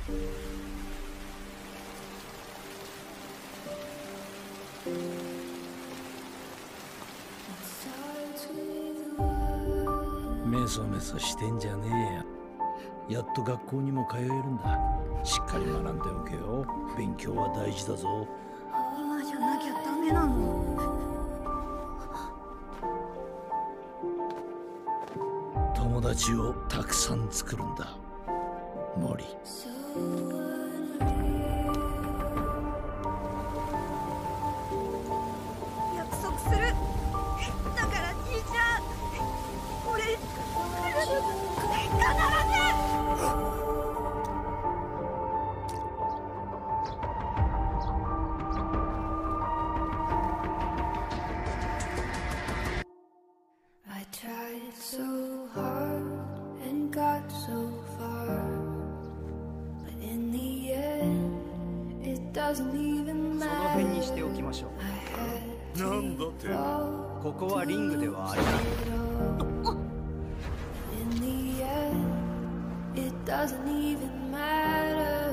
メソメソしてんじゃねえや。やっと学校にも通えるんだ。しっかり学んでおけよ。勉強は大事だぞ。 今じゃなきゃダメなの。 友達をたくさん作るんだ、森。 約束する。だから兄ちゃん、俺必ず。 I tried so hard and got so far, but in the end, it doesn't even matter. その辺にしておきましょう。なんだって、ここはリングではありません。In the end, it doesn't even matter.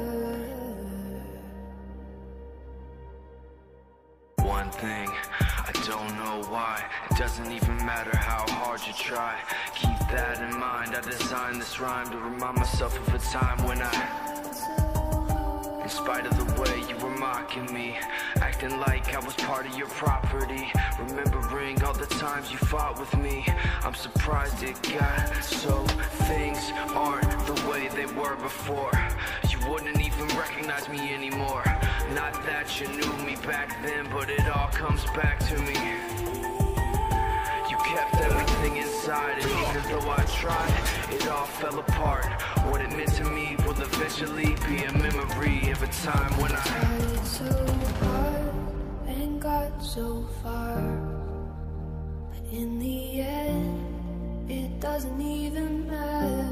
One thing, I don't know why. It doesn't even matter how hard you try. Keep that in mind. I designed this rhyme to remind myself of a time when in spite of the way you were mocking me, acting like I was part of your property, remembering all the times you fought with me. I'm surprised it got so things aren't the way they were before. You wouldn't even recognize me anymore. Not that you knew me back then, but it all comes back to me. You kept everything inside, and even though I tried, it all fell apart. What it meant to me will eventually be a memory of a time when I tried so hard and got so far, but in the end, it doesn't even matter.